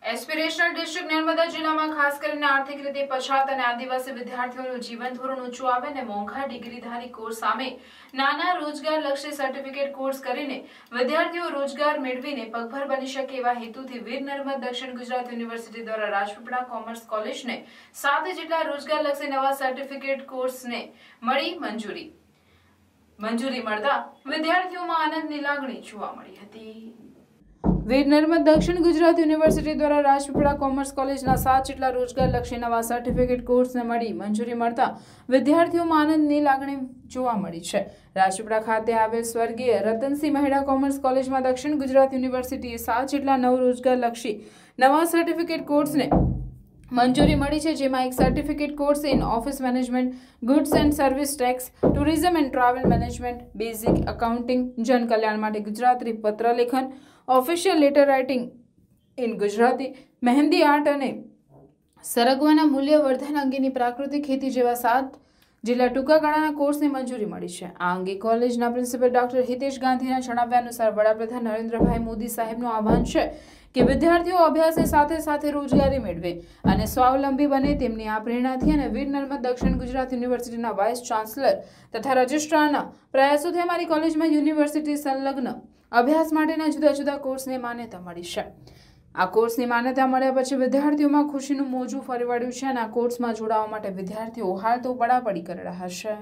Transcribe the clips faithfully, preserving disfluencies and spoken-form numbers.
Aspirational district Narmada જિલ્લામાં ખાસ કરીને આર્થિક રીતે પછાત અને આદિવાસી વિદ્યાર્થીઓનું જીવન ધોરણ ઊંચું આવે અને મોંઘા ડિગ્રીધારી કોર્સ સામે નાના રોજગારલક્ષી સર્ટિફિકેટ કોર્સ કરીને વિદ્યાર્થીઓ રોજગાર મેળવીને પગભર બની શકે એવા હેતુથી વીર નર્મદ દક્ષિણ ગુજરાત યુનિવર્સિટી દ્વારા રાજપીપળા કોમર્સ કોલેજને સાત જેટલા રોજગારલક્ષી નવા સર્ટિફિકેટ કોર્સને મળી મંજૂરી મંજૂરી મળતા વિદ્યાર્થીઓમાં આનંદની લાગણી જોવા મળી હતી। વીર નર્મદ દક્ષિણ ગુજરાત યુનિવર્સિટી દ્વારા રાજપીપળા કોમર્સ કોલેજના સાત જેટલા રોજગારલક્ષી નવા સર્ટિફિકેટ કોર્સને મળી મંજૂરી મળતા વિદ્યાર્થીઓમાં આનંદની લાગણી જોવા મળી છે। રાજપીપળા ખાતે આવેલ સ્વર્ગીય રતનસિંહ મહેડા કોમર્સ કોલેજમાં દક્ષિણ ગુજરાત યુનિવર્સિટીએ સાત જેટલા નવ રોજગારલક્ષી નવા સર્ટિફિકેટ કોર્સને મંજૂરી મળી છે, જેમાં એક certificate course in office management, goods and service tax, tourism and travel management, basic accounting, જનકલ્યાણ માટે ગુજરાતી પત્રલેખન, official letter writing in Gujarati, mehndi art અને સરગવાના મૂલ્યવર્ધન અંગેની પ્રાકૃતિક ખેતી જેવા સાત જિલ્લા ટૂંકા ગાળાના કોર્સની મંજૂરી મળી છે। આ અંગે કોલેજના પ્રિન્સિપલ ડોક્ટર હિતેશ ગાંધીના જણાવ્યા અનુસાર વડાપ્રધાન નરેન્દ્રભાઈ મોદી સાહેબનું આહ્વાન છે કે વિદ્યાર્થીઓ અભ્યાસની સાથે સાથે રોજગારી મેળવે અને સ્વાવલંબી બને। તેમની આ પ્રેરણાથી અને વીર નર્મદ દક્ષિણ ગુજરાત યુનિવર્સિટીના વાઇસ ચાન્સલર તથા રજિસ્ટ્રારના પ્રયાસોથી અમારી કોલેજમાં યુનિવર્સિટી સંલગ્ન અભ્યાસ માટેના જુદા જુદા કોર્સને માન્યતા મળી છે। આ કોર્સની માન્યતા મળ્યા પછી વિદ્યાર્થીઓમાં ખુશીનું મોજું ફરી વળ્યું છે અને આ કોર્સમાં જોડાવા માટે વિદ્યાર્થીઓ હાલ તો પડાપડી કરી રહ્યા છે।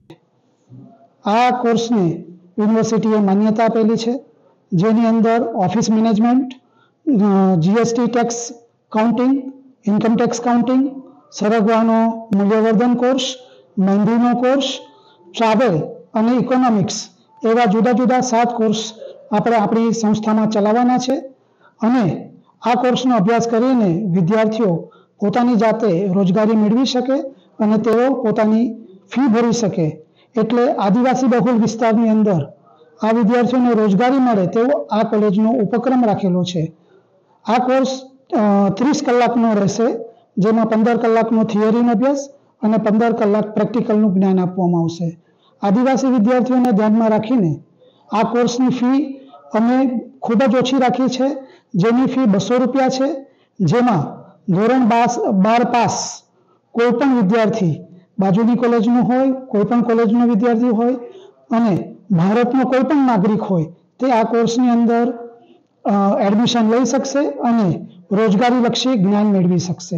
આ કોર્સને યુનિવર્સિટીએ માન્યતા આપેલી છે, જેની અંદર office management, GST tax counting, income tax counting, સરગવાનો મૂલ્યવર્ધન કોર્સ, મહેંદીનો કોર્સ, ટ્રાવેલ અને ઇકોનોમિક્સ એવા જુદા જુદા સાત કોર્સ આપણે આપણી સંસ્થામાં ચલાવવાના છે અને આ કોર્સનો અભ્યાસ કરીને વિદ્યાર્થીઓ પોતાની જાતે રોજગારી મેળવી શકે અને તેઓ પોતાની ફી ભરી શકે। એટલે આદિવાસી બહુલ વિસ્તારની અંદર આ વિદ્યાર્થીઓને રોજગારી મળે તેવો આ કોલેજનો ઉપક્રમ રાખેલો છે। આ કોર્સ ત્રીસ કલાકનો રહેશે, જેમાં પંદર કલાકનો થિયરીનો અભ્યાસ અને પંદર કલાક પ્રેક્ટિકલનું જ્ઞાન આપવામાં આવશે। આદિવાસી વિદ્યાર્થીઓને ધ્યાનમાં રાખીને આ કોર્સની ફી અમે ખૂબ જ ઓછી રાખી છે, જેની ફી બસો રૂપિયા છે, જેમાં ધોરણ બાર પાસ કોઈ પણ વિદ્યાર્થી બાજુની કોલેજનો હોય, કોઈ પણ કોલેજનો વિદ્યાર્થી હોય અને ભારતનો કોઈ પણ નાગરિક હોય તે આ કોર્સની અંદર એડમિશન લઈ શકશે અને રોજગારીલક્ષી જ્ઞાન મેળવી શકશે।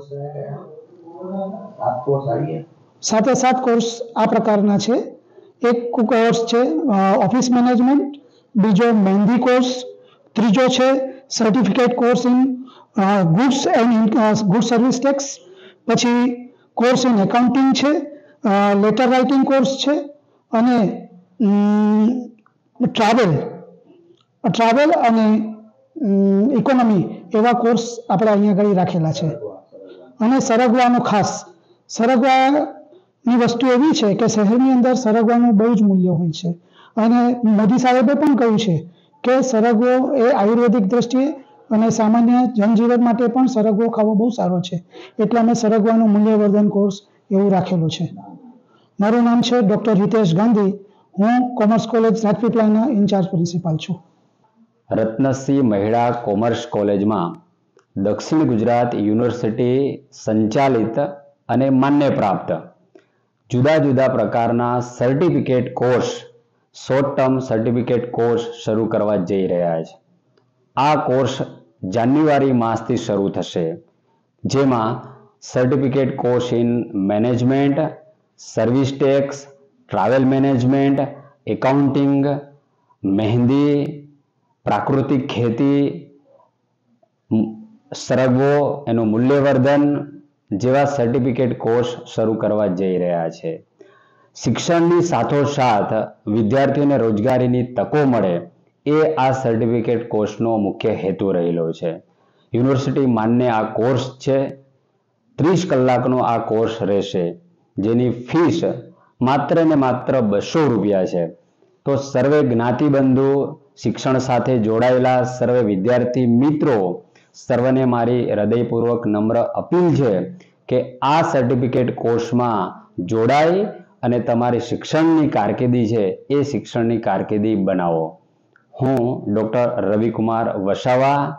સાથે સાત કોર્સ આ પ્રકારના છે। એક કોર્સ છે ઓફિસ મેનેજમેન્ટ, બીજો મહેંદી કોર્સ, ત્રીજો છે certificate course in goods and good service tax, પછી કોર્સ ઇન એકાઉન્ટિંગ છે, લેટર રાઇટિંગ કોર્સ છે અને ટ્રાવેલ ટ્રાવેલ અને ઇકોનોમી એવા કોર્સ આપણે અહીંયા આગળ રાખેલા છે। અને સરગવાનો ખાસ સરગવાની વસ્તુ એવી છે કે શહેરની અંદર સરગવાનું બહુ જ મૂલ્ય હોય છે અને મોદી સાહેબે પણ કહ્યું છે કે સરગવો એ આયુર્વેદિક દ્રષ્ટિએ અને સામાન્ય જનજીવન માટે પણ સરગવો ખાવો બહુ સારો છે, એટલે અમે સરગવાનું મૂલ્યવર્ધન કોર્સ એવું રાખેલું છે। મારું નામ છે ડોક્ટર હિતેશ ગાંધી, હું કોમર્સ કોલેજ રાજપીપળાના ઇન્ચાર્જ પ્રિન્સિપાલ છું। રત્નસિંહ મહેડા કોમર્સ કોલેજમાં દક્ષિણ ગુજરાત યુનિવર્સિટી સંચાલિત અને માન્ય પ્રાપ્ત જુદા જુદા પ્રકારના certificate course short term certificate course શરૂ કરવા જઈ રહ્યા છે। આ કોર્સ જાન્યુઆરી માસથી શરૂ થશે, જેમાં certificate course in management, service tax, travel management, accounting, mehndi, પ્રાકૃતિક ખેતી, સરગવો એનું મૂલ્યવર્ધન જેવા સર્ટિફિકેટ કોર્સ શરૂ કરવા જઈ રહ્યા છે। શિક્ષણની સાથોસાથ વિદ્યાર્થીઓને રોજગારીની તકો મળે એ આ સર્ટિફિકેટ કોર્સનો મુખ્ય હેતુ રહેલો છે। યુનિવર્સિટી માન્ય આ કોર્સ છે, ત્રીસ કલાકનો આ કોર્સ રહેશે, જેની ફીસ માત્ર ને માત્ર બસો રૂપિયા છે। તો સર્વે જ્ઞાતિબંધુ શિક્ષણ સાથે જોડાયેલા સર્વે વિદ્યાર્થી મિત્રો સર્વને મારી હૃદયપૂર્વક નમ્ર અપીલ છે કે આ સર્ટિફિકેટ કોર્સમાં જોડાઈ અને તમારી શિક્ષણની કારકિર્દી છે એ શિક્ષણની કારકિર્દી બનાવો। હું doctor Ravikumar Vasava,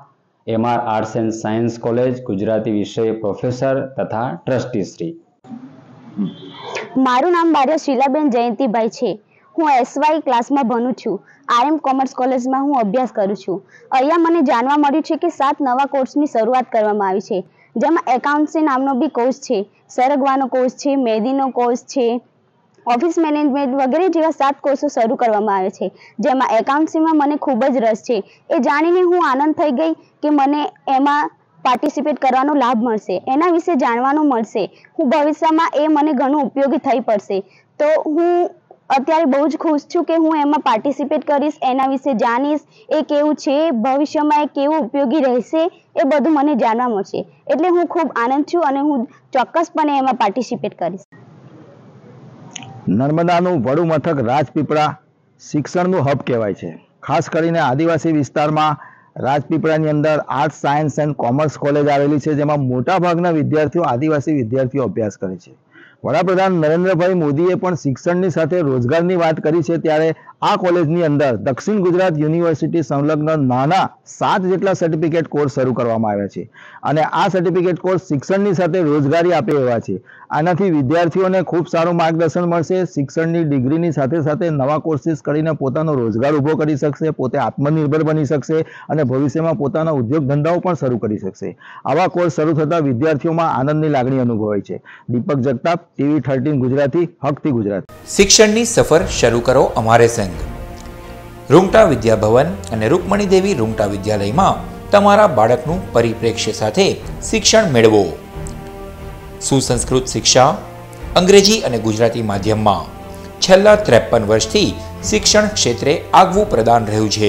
M R arts and science college, Gujarati વિષય પ્રોફેસર તથા ટ્રસ્ટી શ્રી. મારું નામ બારિયા શીલાબેન જયંતિભાઈ છે. હું એસવાય ક્લાસમાં ભણું છું. આરએમ કોમર્સ કોલેજમાં હું અભ્યાસ કરું છું. અહીંયા મને જાણવા મળ્યું છે કે સાત નવા કોર્સની શરૂઆત કરવામાં આવી છે, જેમાં એકાઉન્ટન્સી નામનો બી કોર્સ છે, સરગવાનો કોર્સ છે, મહેંદીનો કોર્સ છે, ઓફિસ મેનેજમેન્ટ વગેરે જેવા સાત કોર્સો શરૂ કરવામાં આવે છે, જેમાં એકાઉન્ટન્સીમાં મને ખૂબ જ રસ છે. એ જાણીને હું આનંદ થઈ ગઈ કે મને એમાં પાર્ટિસિપેટ કરવાનો લાભ મળશે, એના વિશે જાણવાનું મળશે. હું ભવિષ્યમાં એ મને ઘણું ઉપયોગી થઈ પડશે. તો હું અત્યારે બહુ જ ખુશ છું કે હું એમાં પાર્ટિસિપેટ કરીશ, એના વિશે જાણીશ, એ કેવું છે, ભવિષ્યમાં એ કેવું ઉપયોગી રહેશે, એ બધું મને જાણવા મળશે. એટલે હું ખૂબ આનંદ છું અને હું ચોક્કસપણે એમાં પાર્ટિસિપેટ કરીશ. નર્મદાનું વડું મથક રાજપીપળા શિક્ષણનું હબ કહેવાય છે. ખાસ કરીને આદિવાસી વિસ્તારમાં રાજપીપળાની અંદર arts, science and commerce college આવેલી છે, જેમાં મોટાભાગના વિદ્યાર્થીઓ આદિવાસી વિદ્યાર્થીઓ અભ્યાસ કરે છે. વડાપ્રધાન નરેન્દ્રભાઈ મોદીએ પણ શિક્ષણની સાથે રોજગારની વાત કરી છે, ત્યારે આ કોલેજની અંદર દક્ષિણ ગુજરાત યુનિવર્સિટી સંલગ્ન નાના સાત જેટલા સર્ટિફિકેટ કોર્સ શરૂ કરવામાં આવ્યા છે અને આ સર્ટિફિકેટ કોર્સ શિક્ષણની સાથે રોજગારી આપે એવા છે. આનાથી વિદ્યાર્થીઓને ખૂબ સારું માર્ગદર્શન મળશે. શિક્ષણની ડિગ્રીની સાથે સાથે નવા કોર્સીસ કરીને પોતાનો રોજગાર ઊભો કરી શકશે, પોતે આત્મનિર્ભર બની શકશે અને ભવિષ્યમાં પોતાના ઉદ્યોગ ધંધાઓ પણ શરૂ કરી શકશે. આવા કોર્સ શરૂ થતાં વિદ્યાર્થીઓમાં આનંદની લાગણી અનુભવાય છે. દીપક જગતાપ, ટીવી થર્ટીન ગુજરાતી, હકથી ગુજરાત. શિક્ષણની સફર શરૂ કરો અમારે સંગ. રૂંગટા વિદ્યાભવન અને રૂકમણી દેવી રૂંગટા વિદ્યાલયમાં તમારા બાળકનું પરિપ્રેક્ષ્ય સાથે શિક્ષણ મેળવો. સુસંસ્કૃત શિક્ષા અંગ્રેજી અને ગુજરાતી માધ્યમમાં છેલ્લા ત્રેપન વર્ષથી શિક્ષણ ક્ષેત્રે આગવું પ્રદાન રહ્યું છે.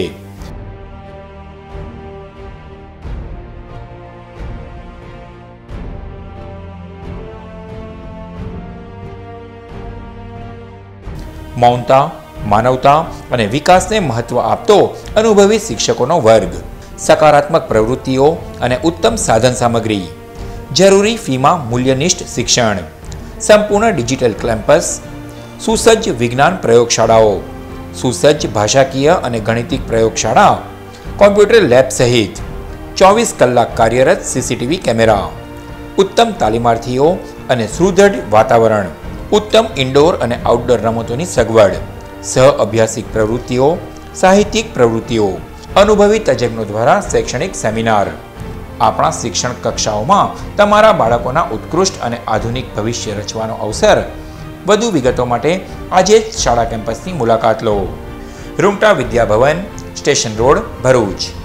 મૌનતા, માનવતા અને વિકાસને મહત્વ આપતો અનુભવી શિક્ષકોનો વર્ગ, સકારાત્મક પ્રવૃત્તિઓ અને ઉત્તમ સાધન સામગ્રી, જરૂરી ફીમાં મૂલ્યનિષ્ઠ શિક્ષણ, સંપૂર્ણ ડિજિટલ કેમ્પસ, સુસજ્જ વિજ્ઞાન પ્રયોગશાળાઓ, સુસજ્જ ભાષાકીય અને ગણિતિક પ્રયોગશાળા, કોમ્પ્યુટર લેબ સહિત ચોવીસ કલાક કાર્યરત સીસીટીવી કેમેરા, ઉત્તમ તાલીમાર્થીઓ અને સુદૃઢ વાતાવરણ, ઉત્તમ ઇન્ડોર અને આઉટડોર રમતોની સગવડ, સહ અભ્યાસિક પ્રવૃત્તિઓ, સાહિત્યિક પ્રવૃત્તિઓ, અનુભવી તજજ્ઞો દ્વારા શૈક્ષણિક સેમિનાર. આપણા શિક્ષણ કક્ષાઓમાં તમારા બાળકોના ઉત્કૃષ્ટ અને આધુનિક ભવિષ્ય રચવાનો અવસર. વધુ વિગતો માટે આજે જ શાળા કેમ્પસની મુલાકાત લો. Rungta Vidyabhavan, station road, Bharuch.